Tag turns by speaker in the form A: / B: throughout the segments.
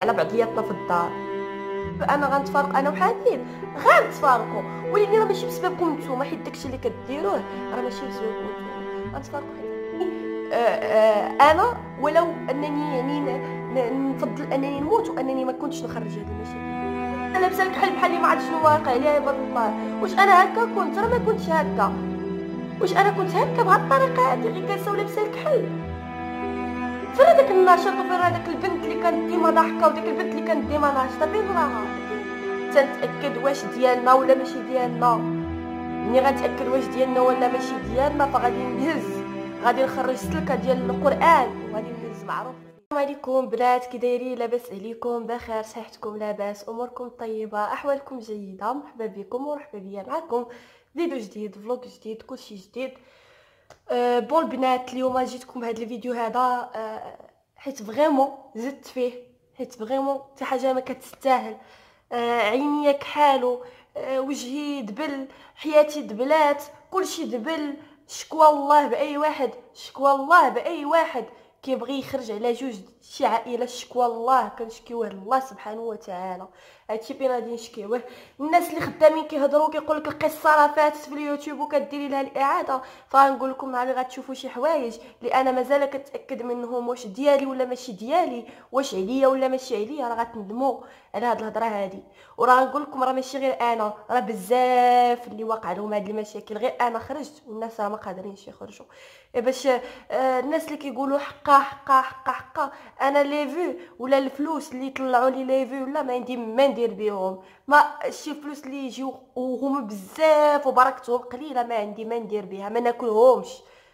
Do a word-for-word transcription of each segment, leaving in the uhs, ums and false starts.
A: على بعضياتنا في الدار. انا غنتفارق انا وحنين غنتفارقوا، ولكن راه ماشي بسببكم نتوما، حيت داكشي اللي كديروه راه ماشي بسببكم نتوما. غنتفارقوا حيت آه آه انا ولو انني يعني نفضل انني نموت وانني ما كنتش نخرج هذه المشاكل. انا لابسه الكحل بحال اللي ما عرفتش شنو واقع ليا عباد الله. واش انا هكا كنت؟ راه ما كنتش هكا. واش انا كنت هكا بهاد الطريقه هادي غير جالسه ولابسه الكحل؟ فين هذاك النشاط وفين هذاك البنت اللي كانت ديما ضاحكه وديك البنت اللي كانت ديما ناشطه فين راها؟ تنتاكد واش ديالنا ولا ماشي ديالنا. ملي غنتاكد واش ديالنا ولا ماشي ديالنا فغادي نهز، غادي نخرج سلكه ديال القران وغادي نهز معروف. السلام عليكم بنات، كي دايرين؟ لاباس عليكم؟ بخير؟ صحتكم لاباس؟ اموركم طيبه؟ احوالكم جيده؟ مرحبا بكم ومرحبا بيا معكم فيديو جديد، فلوق جديد، كلشي جديد. أه بون البنات، اليوم جيتكم بهذا الفيديو هذا أه حيت فريمون زدت فيه، حيت فريمون حتى حاجه ما كتستاهل. أه عينيا كحالو، أه وجهي دبل، حياتي دبلات، كلشي دبل. شكوى الله باي واحد، شكوى الله باي واحد كيبغي يخرج على جوج شي عائله. شكوى الله كنشكيوه لله سبحانه وتعالى. هادشي فين غادي نشكيوه؟ الناس اللي خدامين كيهضروا كيقول لك القصه راه فاتت في اليوتيوب وكديري لها الاعاده، فغنقول لكم راه غتشوفوا شي حوايج اللي انا مازال كنتاكد منهم واش ديالي ولا ماشي ديالي، واش عليا ولا ماشي عليا. راه غتندموا على هاد الهضره هادي. وراه نقول لكم راه ماشي غير انا، راه بزاف اللي واقع لهم هاد المشاكل. غير انا خرجت والناس راه ما قادرينش يخرجوا. باش آه الناس اللي كيقولوا حقا حقا حقا حقا، انا لي فيو ولا الفلوس اللي يطلعوا لي لي فيو ولا ما عندي ما ندير بهم. ما شي فلوس اللي يجيو وهما بزاف وبركتهم قليله ما عندي ما ندير بها، ما ناكلهمش.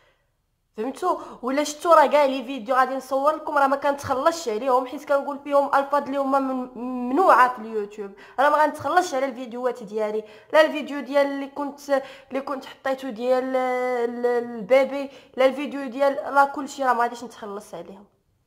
A: فهمتوا ولا شفتوا؟ راه كاع لي فيديو غادي نصور لكم راه ما كنتخلصش عليهم، حيت كنقول فيهم الفاظ اللي هما ممنوعه في اليوتيوب. راه ما غنتخلصش على الفيديوهات ديالي، لا الفيديو ديال اللي كنت اللي كنت حطيته ديال البيبي، لا الفيديو ديال راه كلشي راه ما غاديش نتخلص عليهم.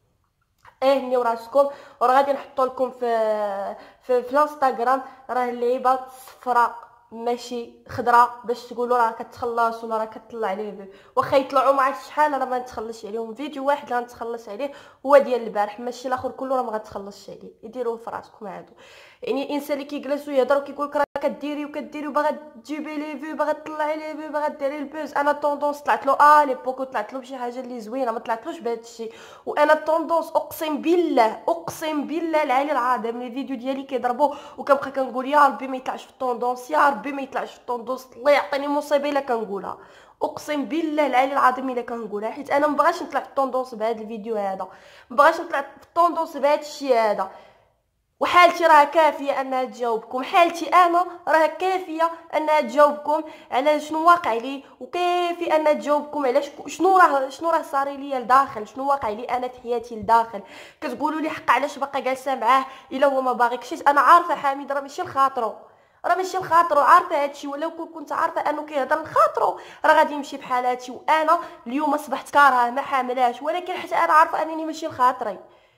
A: ايه نيو راسكم. وراه غادي نحطو لكم في في, في الانستغرام راه اللعيبه صفراء ماشي خضراء، باش تقولوا راه كتخلص ولا راه كطلع عليه. واخا يطلعوا مع شحال راه ما نتخلصش عليهم. فيديو واحد اللي غنتخلص عليه هو ديال البارح، ماشي الاخر كله راه ما غتخلصش عليه. يديروه في راسكم هادو. يعني الانسان اللي كيجلس ويهضر وكيقول لك راه كديري وكديري وباغا تجيبي لي فيو، باغا تطلعي لي فيو، باغا ديري البوز. انا طوندونس طلعت له اه ليبوك طلعت له بشي حاجه اللي زوينه، ما طلعتلوش بهذا الشيء. وانا طوندونس اقسم بالله اقسم بالله العلي العظيم لي فيديو ديالي كيضربوا وكنبقى كنقول يا ربي ما يطلعش في الطوندونس، يا ربي ما يطلعش في الطوندونس، الله يعطيني مصيبه الا كنقولها. اقسم بالله العلي العظيم الا كنقولها، حيت انا ما بغاش نطلع في الطوندونس بهذا الفيديو هذا، ما بغاش نطلع في الطوندونس بهذا الشيء هذا. وحالتي راه كافيه انها تجاوبكم، حالتي انا راه كافيه انها تجاوبكم على شنو واقع لي، وكافي انها تجاوبكم على شنو راه شنو راه صاري ليا لداخل، شنو واقع لي انا في حياتي لداخل. كتقولوا لي حق علاش باقا جالسه معاه الا هو ما باغيكش. انا عارفه حميد راه ماشي لخاطرو، راه ماشي لخاطرو، عارفه هادشي. ولو كنت عارفه انه كيهضر لخاطرو راه غادي يمشي بحال هادشي. وانا اليوم اصبحت كارهه ما حاملاش، ولكن حتى انا عارفه انني ماشي لخاطري.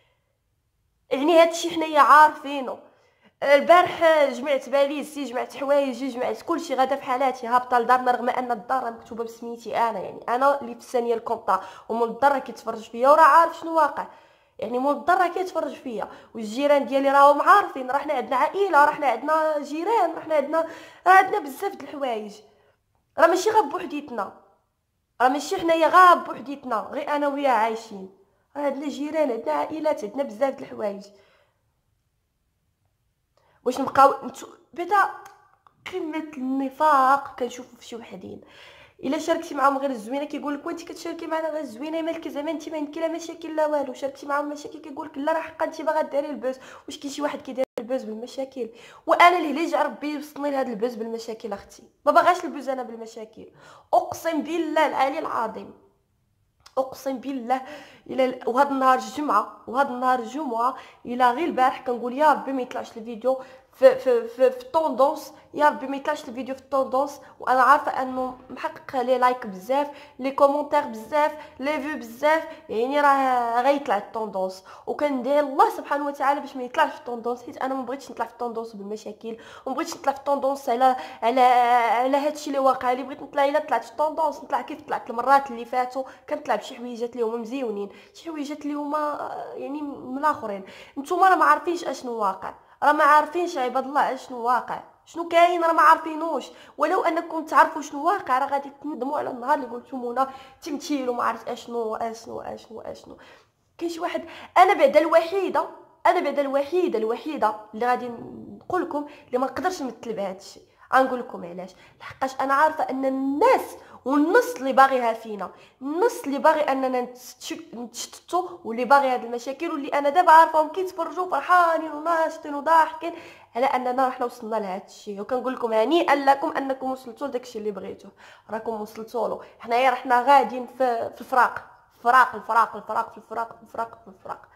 A: يعني هادشي حنايا عارفينه. البارح جمعت باليزتي، جمعت حوايجي، جمعت كلشي غدا في حالاتي هابطه لدارنا، رغم ان الدار مكتوبه بسميتي انا. يعني انا اللي في الثانيه الكونطا، ومول الدار راه كيتفرج فيا وراه عارف شنو واقع. يعني مول الدار راه كيتفرج فيا، والجيران ديالي راهم عارفين. راه حنا عندنا عائله، راه حنا عندنا جيران، راه حنا عندنا راه عندنا بزاف د الحوايج. راه ماشي غير بوحديتنا، راه ماشي حنايا غير بوحديتنا غير انا وياه عايشين. راه عندنا جيران، عندنا عائلات، عندنا بزاف د الحوايج. واش نبقاو نتو... بدا قمه النفاق كنشوفو في شي وحدين. الا شاركتي معاهم غير الزوينه كيقول لك وانت كتشاركي معنا غير الزوينه، مالك زعما انت ما عندك لا مشاكل لا والو. شاركتي معاهم مشاكل كيقول لك لا راه حقا انت باغا ديري البوز. واش كاين شي واحد كيدير البوز بالمشاكل؟ وانا الهليج ربي يوصلني لهاد البوز بالمشاكل اختي، ما باغاش البوز انا بالمشاكل. اقسم بالله العلي العظيم، اقسم بالله. الى وهذا النهار الجمعه وهذا النهار الجمعه الى غير البارح كنقول يا ربي ما يطلعش الفيديو في في في, في الطوندونس. يا ربي ما يطلعش الفيديو في الطوندونس، وانا عارفه انه محقق لي لايك بزاف، لي كومونتير بزاف، لي فيو بزاف، يعني راه غيطلع الطوندونس. وكندير الله سبحانه وتعالى باش ما يطلعش في الطوندونس، حيت انا ما بغيتش نطلع في الطوندونس بالمشاكل، وما بغيتش نطلع في الطوندونس على على على هادشي اللي واقع لي. بغيت نطلع الا طلعت في الطوندونس نطلع كيف طلعت المرات اللي فاتوا، كنطلع بشي حويجات اللي هما مزيونين، شي حويجات اللي هما يعني من الاخرين. نتوما راه ما عارفينش اشنو واقع، راه ما عارفينش عباد الله اشنو واقع، شنو كاين راه ما عارفينوش. ولو انكم تعرفوا شنو واقع راه غادي تندموا على النهار اللي قلتونا تمثيل وما عرفت اشنو اشنو اشنو اشنو. كاين شي واحد، انا بعدا الوحيده انا بعدا الوحيده الوحيده اللي غادي نقول لكم اللي ما نقدرش نمثل بهذا الشيء. غنقول لكم علاش، لحقاش انا عارفه ان الناس والنص اللي باغيها فينا، النص اللي باغي اننا نتشتتوا، واللي باغي هاد المشاكل، واللي انا دابا عارفاهم كيتفرجوا فرحانين وناشطين وضاحكين على اننا حنا وصلنا لهاد الشيء. وكنقول لكم هنيئا لكم انكم وصلتوا لداك الشيء اللي بغيتوه، راكم وصلتوا له. حنايا رحنا غاديين في, في الفراق الفراق الفراق الفراق في الفراق الفراق في الفراق.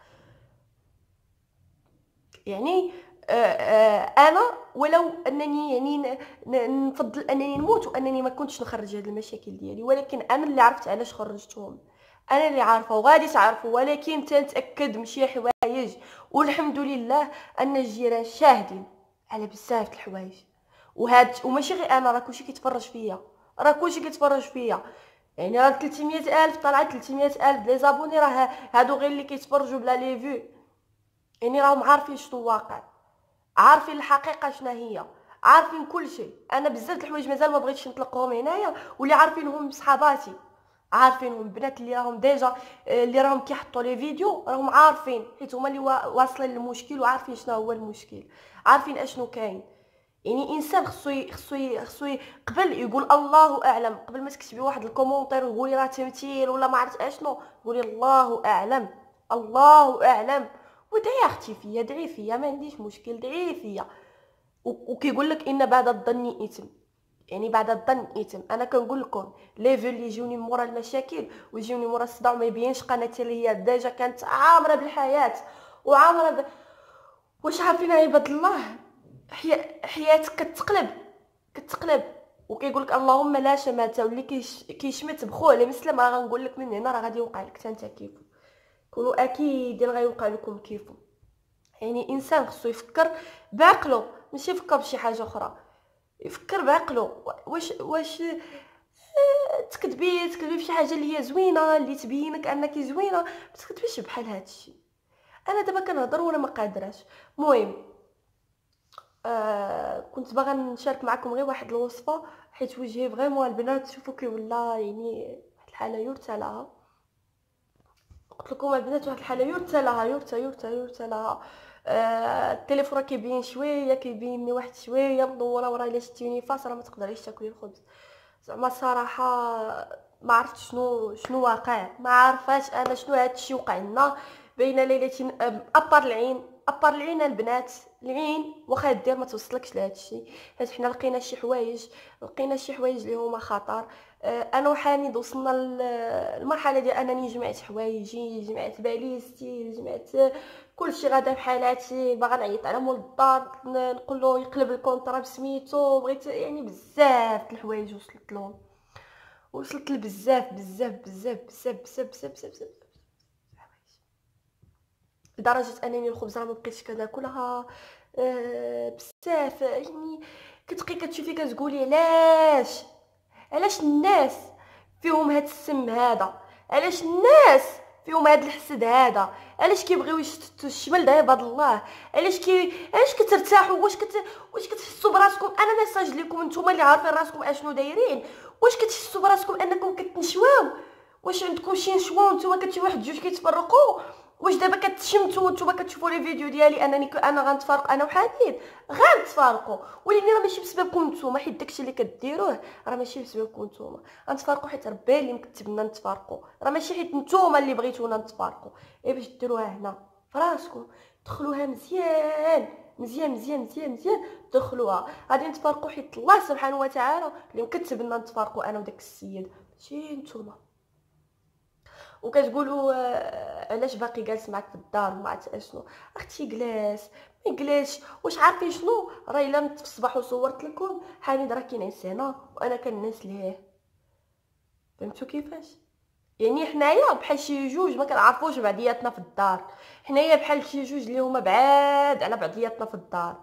A: يعني آه آه انا ولو انني يعني نفضل انني نموت وانني ما كنتش نخرج هاد المشاكل ديالي، ولكن انا اللي عرفت علاش خرجتهم، انا اللي عارفه وغادي تعرفوا. ولكن تنتاكد من شي حوايج، والحمد لله ان الجيران شاهدين على بزاف د الحوايج. وهاد وماشي غير انا، راه كلشي كيتفرج فيا، راه كلشي كيتفرج فيا. يعني راه ثلاثمية الف طلعت ثلاثمية الف لي زابوني، راه هادو غير اللي كيتفرجوا بلا لي فيو، يعني راهم عارفين شنو واقع، عارفين الحقيقه شنو هي، عارفين كل شيء. انا بزاف د الحوايج مازال ما بغيتش نطلقهم هنايا، واللي عارفينهم صحاباتي، عارفينهم البنات اللي راهم ديجا اللي راهم كيحطوا لي فيديو راهم عارفين، حيت هما اللي واصلين للمشكل وعارفين شنو هو المشكل، عارفين اشنو كاين. يعني انسان خصو خصو خصو قبل يقول الله اعلم، قبل ما تكتبي واحد الكومونتير وتقولي راه تمثيل ولا ما عرفت اشنو، قولي الله اعلم الله اعلم. ودعي اختي فيا، دعي فيا، ما عنديش مشكل، دعي فيا. وكيقول لك ان بعد الظن اثم، يعني بعد الظن اثم. انا كنقول لكم لي فيو اللي يجوني مورا المشاكل ويجوني مورا الصداع وما يبينش قناتي اللي هي ديجا كانت عامره بالحياه وعامره ب... واش عارفين عباد الله، حي... حياتك كتقلب كتقلب وكيقول لك اللهم لا شماتة، واللي كيش... كيشمت بخوه على مسلم. راه غنقول لك من هنا راه غادي يوقع لك حتى انت كيفو، كونوا اكيدين غيوقع لكم كيفو. يعني انسان خصو يفكر بعقله، ماشي يفكر بشي حاجه اخرى، يفكر بعقله. واش واش تكذبي تكذبي بشي حاجه اللي هي زوينه، اللي تبينك انك زوينه، ما تكذبيش بحال هادشي. انا دابا كنهضر وانا ما قادراش. المهم آه كنت باغا نشارك معكم غير واحد الوصفه، حيت وجهي فريمون البنات شوفوا كي ولا يعني واحد الحاله يرثى لها. قلت لكم البنات واحد الحاله يرثى لها يرثى يرثى يرثى لها. آه التليفون راه كيبين شويه كيبيني واحد شويه مدوره، وراه الا شتيني فاس راه ما تقدريش تاكلي الخبز. زعما صراحه ما عرفت شنو شنو واقع، ما عارفاش انا شنو هادشي وقع لنا بين ليله ابار العين ابار العين. البنات العين واخا دير ما توصلكش لهادشي، حيت حنا لقينا شي حوايج لقينا شي حوايج اللي هما خطر. انا وحامد وصلنا للمرحله ديال انني جمعت حوايجي، جمعت باليستي، جمعت كلشي غدا بحالاتي، باغا نعيط على مول الدار نقول له يقلب الكونطرا بسميتو، بغيت يعني بزاف د الحوايج وصلت لهم، وصلت لبزاف بزاف بزاف بزاف بزاف بزاف بزاف بزاف لدرجه انني الخبز راه ما بقيتش كناكلها. أه بزاف يعني كتبقي كتشوفي كتقولي علاش علاش الناس فيهم هاد السم هذا، علاش الناس فيهم هاد الحسد هذا، علاش كيبغيو يشتتوا الشمل د عباد الله، علاش كي علاش كترتاحوا، واش كت واش كتحسوا براسكم. انا ميساج ليكم نتوما اللي عارفين راسكم اشنو دايرين، واش كتحسوا براسكم انكم كتنشواو؟ واش عندكم شي نشوه نتوما كتشوفوا واحد جوج كيتفرقوا؟ واش دابا كتشمتوا نتوما كتشوفوا لي فيديو ديالي انني ك... انا غنتفارق انا وحديد؟ غنتفارقوا، ولكن راه ماشي بسببكم نتوما، حيت داكشي اللي كديروه راه ماشي بسببكم نتوما. غنتفارقوا حيت ربي اللي مكتب لنا نتفارقوا، راه ماشي حيت نتوما اللي بغيتونا نتفارقوا. اي باش ديروها هنا فراسكم، دخلوها مزيان مزيان مزيان مزيان مزيان دخلوها. غادي نتفارقوا حيت الله سبحانه وتعالى اللي مكتب لنا نتفارقوا انا وداك السيد، ماشي نتوما. وكتقولوا آه، علاش باقي جالس معاك في الدار وما عرفت اشنو. اختي جلاس ما جلاش. واش عارفين شنو راه الا نت في الصباح وصورت لكم حميد راه كينعس هنا وانا كنعس ليه. فهمتوا كيفاش؟ يعني حنايا بحال شي جوج ما كنعرفوش بعضياتنا في الدار، حنايا بحال شي جوج اللي هما بعاد على بعضياتنا في الدار.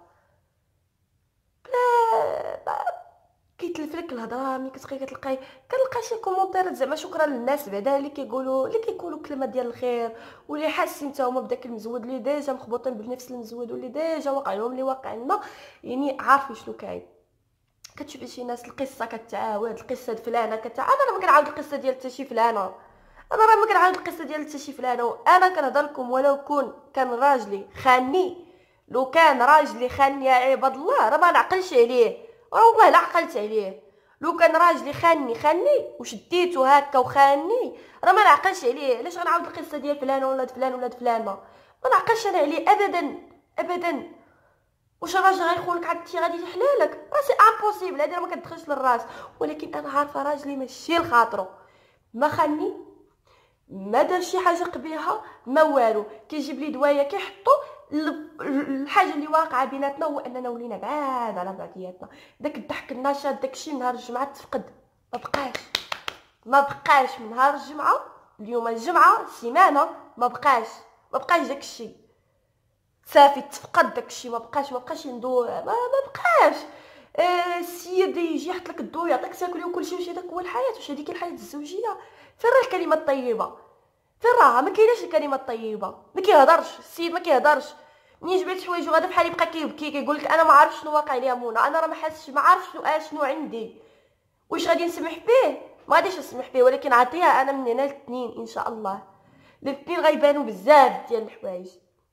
A: بلا كيتلف لك الهضره ملي كتبقاي كتلقاي كنلقى شي كومونتيرات زعما شكرا للناس بعدا اللي كيقولوا اللي كيقولوا كلمه ديال الخير واللي حاسين حتى هما بداك المزود اللي ديجا مخبوطين بنفس المزود واللي ديجا واقع لهم اللي واقع لنا، يعني عارفين شنو كاين. كتشوفي شي ناس القصه كتعاود القصه د فلانه كتعاود. انا راه ما كنعاود القصه ديال حتى شي فلانه، انا راه ما كنعاود القصه ديال حتى شي فلانه. وانا كنهضر لكم ولو كون كان راجلي خاني، لو كان راجلي خاني يا عباد الله راه ما نعقلش عليه، راه والله لا عقلت عليه. لو كان راجلي خاني خاني وشديتو هكا وخاني راه ما نعقلش عليه. علاش غنعاود القصه ديال فلانه ولا فلان ولا فلانه؟ ما نعقلش انا عليه ابدا ابدا. واش الراجل غيخونك عاد غادي يحلالك؟ راه سي امبوسيبل، هذه ما كتدخلش للراس. ولكن انا عارفه راجلي ماشي لخاطرو، ما خاني ما دار شي حاجه قبيحه ما والو. كيجيب لي دوايه كيحطو الحاجه اللي واقعه بيناتنا هو اننا ولينا بعاد على بعضياتنا. داك الضحك النشاط داكشي نهار الجمعه تفقد، ما بقاش ما بقاش من نهار الجمعه. اليوم الجمعه سيمانه ما بقاش ما بقاش داكشي، صافي تفقد داكشي ما بقاش ما بقاش ندو ما, ما بقاش. آه السيد يجي يحط لك الضو يعطيك تاكلي وكلشي، واش هذاك هو الحياه؟ واش هذيك الحياه الزوجيه؟ فين راه الكلمه الطيبه؟ فين راها؟ ما كايناش الكلمه الطيبه، ما كيهضرش السيد ما كيهضرش. منين جبت حوايج غادا بحال يبقى كيبكي كيقول لك انا ما عارفش شنو واقع ليا مونا، انا راه ما حاسش ما عارفش شنو آه شنو عندي. واش غادي نسمح فيه؟ ما غاديش نسمح فيه، ولكن عطيها انا من هنا الاثنين ان شاء الله. الاثنين غيبانوا بزاف ديال الحوايج،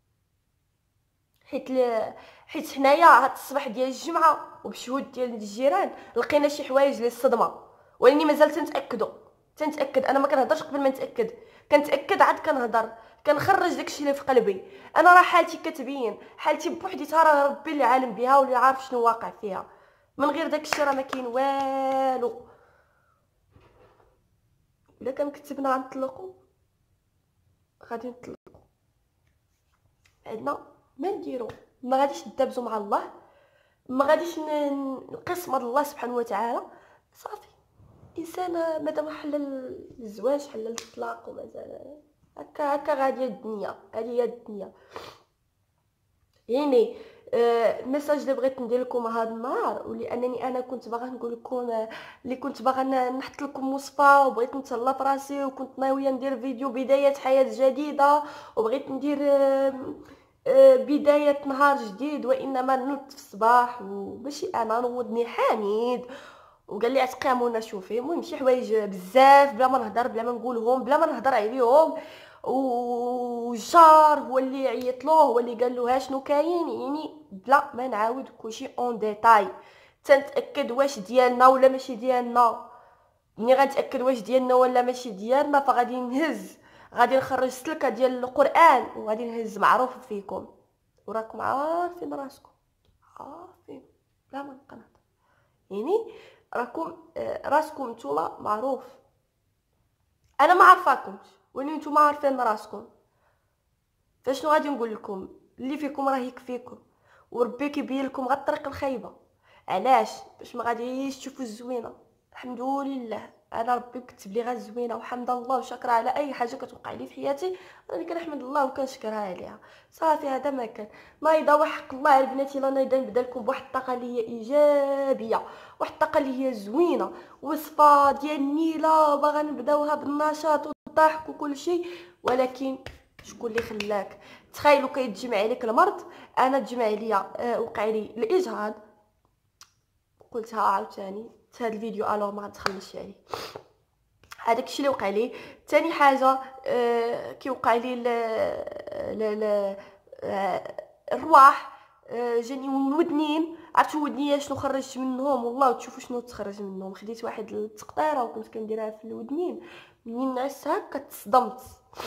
A: حيت ل... حيت حنايا هاد الصباح ديال الجمعه وبشهود ديال الجيران لقينا شي حوايج للصدمه، ولاني مازال تنتاكدوا تنتاكد. انا ما كنهضرش قبل ما نتاكد، كنتاكد عاد كنهضر كنخرج داكشي اللي في قلبي. انا راه حالتي كتبين حالتي بوحديتها، راه ربي اللي عالم بها واللي عارف شنو واقع فيها. من غير داكشي راه ما كاين والو. الا كان كتبنا غنطلقوا غادي نطلقوا، عندنا ما نديرو. ما غاديش ندابزو مع الله، ما غاديش نقسم الله سبحانه وتعالى. صافي انسان مادام حلل الزواج حلل الطلاق ومازال هكا هكا غاديه الدنيا. هذه هي الدنيا. يعني آه الميساج اللي بغيت ندير لكم هذا النهار، ولانني انا كنت باغا نقول لكم آه اللي كنت باغا نحط لكم وصفه وبغيت نتهلا في راسي، وكنت ناويه ندير فيديو بدايه حياه جديده، وبغيت ندير آه آه بدايه نهار جديد. وانما نوضت في الصباح وماشي انا نوضني حميد وقال لي اتقامونا شوفي. المهم شي حوايج بزاف بلا ما نهضر بلا ما نقولهم بلا ما نهضر عليهم. والجار هو اللي عيط له هو اللي قال له ها شنو كاين، يعني بلا ما نعاود كلشي اون ديتاي. تنتاكد واش ديالنا ولا ماشي ديالنا. ملي غنتاكد واش ديالنا ولا ماشي ديالنا فغادي نهز غادي نخرج سلكه ديال القران وغادي نهز معروف فيكم، وراكم عارفين راسكم عارفين بلا ما نقنط. يعني راكم راسكم نتوما معروف، انا ما عارفاكمش ولكن نتوما عارفين راسكم. فشنو غادي نقول لكم؟ اللي فيكم راه يكفيكم، وربي كيبين لكم غير الطريق الخايبه. علاش؟ باش ما غاديش تشوفوا الزوينه. الحمد لله انا ربي كتب لي غير الزوينه، وحمد الله وشكرا على اي حاجه كتوقع لي في حياتي راني كنحمد الله وكنشكرها عليها. صافي هذا ما كان. ما يضا حق الله على البنات الا نايضا نبدا لكم بواحد الطاقه اللي هي ايجابيه، واحد الطاقه اللي هي زوينه، وصفه ديال النيله باغا نبداوها بالنشاط والضحك وكل شيء. ولكن شكون اللي خلاك؟ تخيلوا كيتجمع عليك المرض. انا تجمع عليا آه وقع لي الاجهاض، قلتها عاوتاني في هذا الفيديو الو ما غنتخلصش عليه. هذاك الشيء اللي وقع لي. ثاني حاجه آه كيوقع لي ل ل الرواح آه جاني ودنين. عرفتوا ودنيا شنو خرجت منهم؟ والله تشوفوا شنو تخرج منهم. خديت واحد التقطيره وكنت كنديرها في الودنين، منين نعس هكا تصدمت،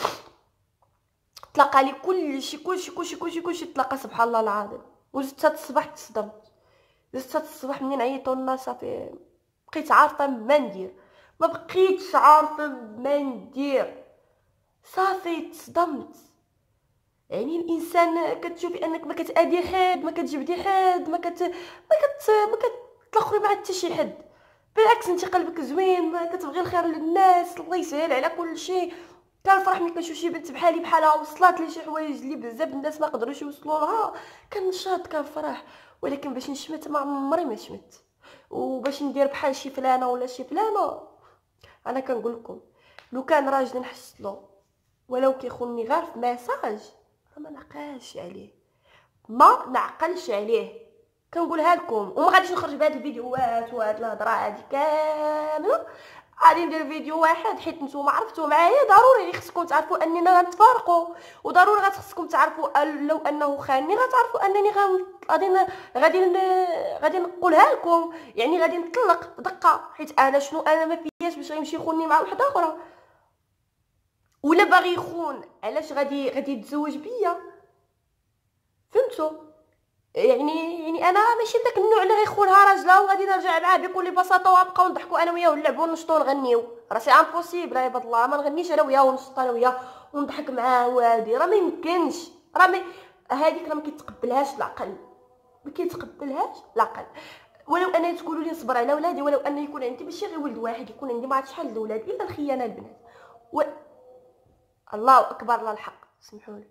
A: تلاقى لي كلشي كلشي كلشي كلشي كلشي تلاقى سبحان الله العظيم. وزدت هاد الصباح تصدمت، زدت هاد الصباح منين عيطوا لنا صافي بقيت عارفه ما ندير، ما بقيتش عارفه ما ندير. صافي تصدمت. يعني الانسان كتشوفي انك ما كتادي حد، ما كتجبدي حد، ما كت ما كت ما كتلاخري مع حتى شي حد، بالعكس انت قلبك زوين، ما كتبغي الخير للناس، الله يسهل على كل شيء. كنفرح ملي كنشوف شي بنت بحالي بحالها وصلات لي شي حوايج اللي بزاف الناس ما قدروش يوصلوا لها، كنشاط كنفرح. ولكن باش نشمت ما عمري ما شمت، وباش ندير بحال شي فلانه ولا شي فلانه، انا كنقول لكم لو كان راجل نحسلو ولو كيخونني غير في ميساج ما نعقلش عليه، ما نعقلش عليه، كنقولها لكم. وما غاديش نخرج بهاد الفيديوهات وهاد الهضره هادي كامله، غادي ندير فيديو واحد حيت نتوما عرفتوا معايا ضروري خصكم تعرفوا اننا غنتفارقوا، وضروري غتخصكم تعرفوا لو انه خانني غتعرفوا انني غادي غادي غادي نقولها لكم، يعني غادي نطلق دقه، حيت انا شنو انا ما فياش باش غيمشي يخونني مع وحده اخرى، ولا باغي يخون علاش غادي غادي يتزوج بيا؟ فهمتوا؟ يعني يعني انا ماشي داك النوع اللي غيخونها راجلها وغادي نرجع معاه بكل بساطه وغنبقاو نضحكوا انا وياه ونلعبوا ونشطوا ونغنيو، راه سي امبوسيبل يا عباد الله، ما نغنيش انا وياه ونشط انا وياه ونضحك معاه وهادي، راه ما يمكنش، راه ما هذيك راه ما كيتقبلهاش العقل، ما كيتقبلهاش العقل. ولو ان تقولوا لي نصبر على ولادي، ولو ان يكون عندي ماشي غير ولد واحد، يكون عندي ما عرفت شحال الاولاد الا الخيانه البنات و... الله اكبر الله الحق سمحوا لي.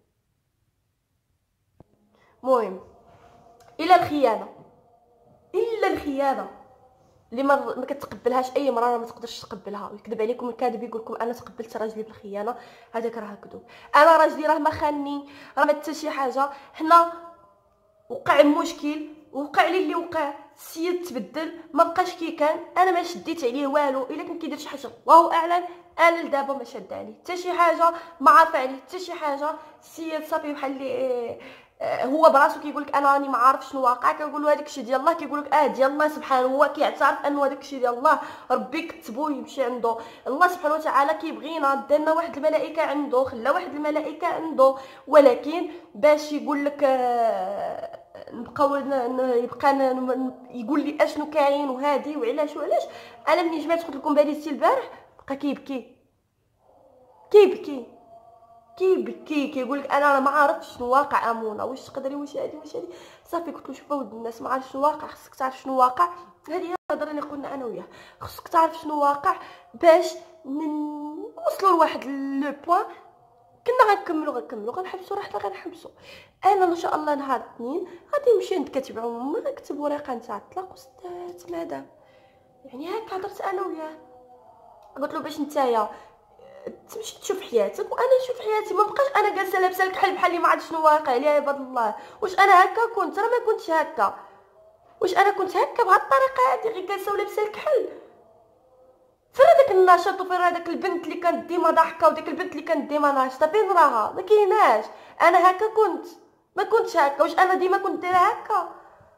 A: المهم الا الخيانه الا الخيانه اللي ما ما كتقبلهاش اي مرة، ما تقدرش تقبلها، ويكذب عليكم الكاذب يقول لكم انا تقبلت راجلي بالخيانه، هذاك راه كذوب. انا راجلي راه ما خانني، راه ما حتى شي حاجه، حنا وقع مشكل، وقع لي اللي وقع، السيد تبدل ما بقاش كي كان، انا ما شديت عليه والو، الا كان كيدير شي حاجه الله اعلم، انا لدابا ما شاد عليه حتى شي حاجه، ما عارفه عليه حتى شي حاجه، السيد صافي بحال اللي هو براسو كيقول لك انا راني ما عارف شنو واقع، كنقول له هذاك الشيء ديال الله، كيقول لك اه ديال الله سبحانه، هو كيعترف انه هذاك الشيء ديال الله، ربي كتبو يمشي عنده، الله سبحانه وتعالى كيبغينا، دارنا واحد الملائكه عنده، خلا واحد الملائكه عنده، ولكن باش يقول لك آه نبقاو يبقى يقول لي اشنو كاين وهادي وعلاش وعلاش، انا ملي جمعت قلت لكم باليستي البارح بقى كيبكي كيبكي كيبكي كيقول لك انا ما عارفش شنو واقع امونه، واش تقدري واش هادي واش هادي، صافي قلت له شوف ولد الناس ما عارف شنو واقع، خصك تعرف شنو واقع، هذه هي الهضره اللي قلنا انا وياه، خصك تعرف شنو واقع باش نوصلوا لواحد لو بوين، كنا غنكملوا غنكملوا غنحبسوا راحتنا غنحبسوا. انا ان شاء الله نهار الاثنين غادي نمشي عند كاتب عموما نكتب ورقه نتاع الطلاق وستات مدام، يعني هكا هضرت انا وياه، قلت له باش نتايا تمشي تشوف حياتك وانا نشوف حياتي، ما بقاش انا جالسه لابسه الكحل بحال اللي ما عرفت شنو واقع لي يا عباد الله، واش انا هكا كنت؟ راه ما كنتش هكا، واش انا كنت هكا بهاد الطريقه هادي غير جالسه ولابسه الكحل؟ فين هذاك النشاط وفين هذاك البنت اللي كانت ديما ضاحكه وديك البنت اللي كانت ديما ناشطه، فين راها؟ ما كايناش. انا هكا كنت؟ ما كنتش هكا، واش انا ديما كنت دايره هكا؟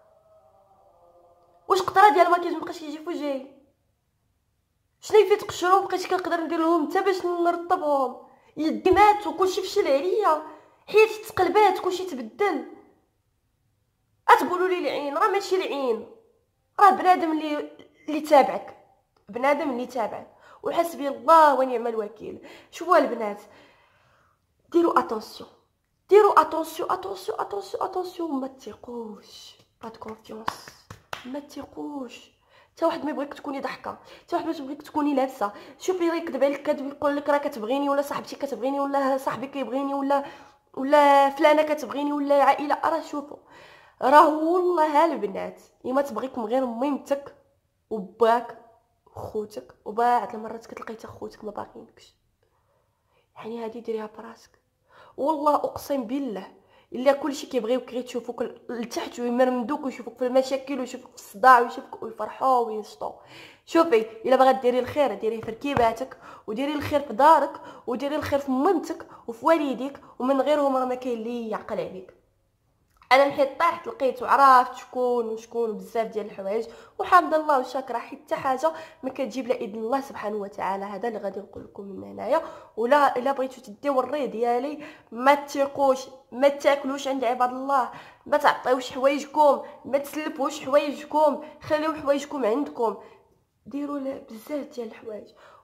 A: واش قطره ديال الماكياج مابقاش يجي في وجهي؟ شنو يفيت قشرو بقيت كنقدر ندير لهم حتى باش نرطبهم، يدي مات وكلشي فشل عليا، حياتي تقلبات كلشي تبدل، اتقولوا لي العين، راه ماشي العين، راه بنادم اللي اللي تابعك، بنادم اللي تابعك، وحسبي الله ونعم الوكيل. شوفوا البنات ديروا اتونسيون، ديروا اتونسيون اتونسيون اتونسيون اتونسيون، ما تثقوش، با دو كونفيونس، ما تثقوش حتى واحد ما يبغيك تكوني ضحكه، حتى واحد ما يبغيك تكوني لابسه، شوفي يكذب عليك كذب يقول لك راه كتبغيني، ولا صاحبتي كتبغيني، ولا صاحبي كيبغيني، ولا ولا فلانه كتبغيني، ولا العائله، راه شوفوا راه والله البنات اما تبغيكم غير ميمتك وباك خوتك، وبعض المرات كتلقاي حتى خوتك ما باغيينكش، يعني هذه ديريها براسك، والله اقسم بالله الا كلشي كيبغيوك غير تشوفوك لتحت ويمرمدوك ويشوفوك في المشاكل ويشوفوك في الصداع ويشوفوك ويفرحوا وينشطوا. شوفي الا بغات ديري الخير ديريه في ركيباتك، وديري الخير في دارك، وديري الخير في مامتك وفي والديك، ومن غيرهم راه ما كاين اللي يعقل عليك. انا نحيت طاحت لقيت وعرفت شكون وشكون بزاف ديال الحوايج، وحمد الله والشكر، حتى حاجه ما كتجيب لا اذن الله سبحانه وتعالى، هذا اللي غادي نقول لكم من هنايا. ولا الا بغيتو تديو الري ديالي ما تثقوش، ما تاكلوش عند عباد الله، ما تعطيوش حوايجكم، ما تسلفوش حوايجكم، خليو حوايجكم عندكم، ديروا بزاف ديال الحوايج.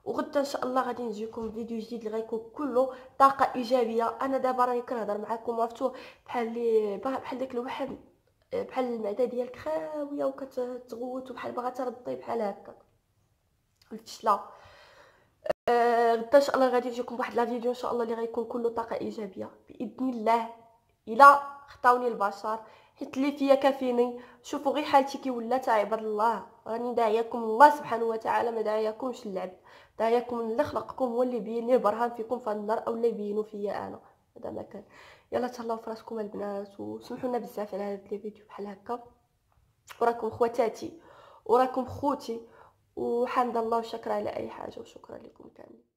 A: وغدا ان شاء الله غادي نجيكم فيديو جديد اللي غيكون كله طاقه ايجابيه. انا دابا راني كنهضر معكم عرفتوا بحال لي بحال داك الوحم، بحال المعده ديالك خاويه وكتغوت وبحال باغا تردي بحال هكا الفشله. آه غدا ان شاء الله غادي نجيكم بواحد لا فيديو ان شاء الله اللي غيكون كله طاقه ايجابيه باذن الله. الا خطاوني البشر حيت اللي فيا كافيني. شوفوا غير حالتي كي ولات عباد الله، راني داعياكم الله سبحانه وتعالى، ما داعياكمش اللعب، داعياكم اللي خلقكم هو اللي بين لي برهان فيكم في النار او اللي بينوا فيا انا. هذا ما كان. يلا تهلاو في راسكم البنات وسمحوا لنا بزاف على هاد لي فيديو بحال هكا، وراكم خواتاتي وراكم خوتي، وحمد الله وشكرا على اي حاجه، وشكرا لكم كاملين.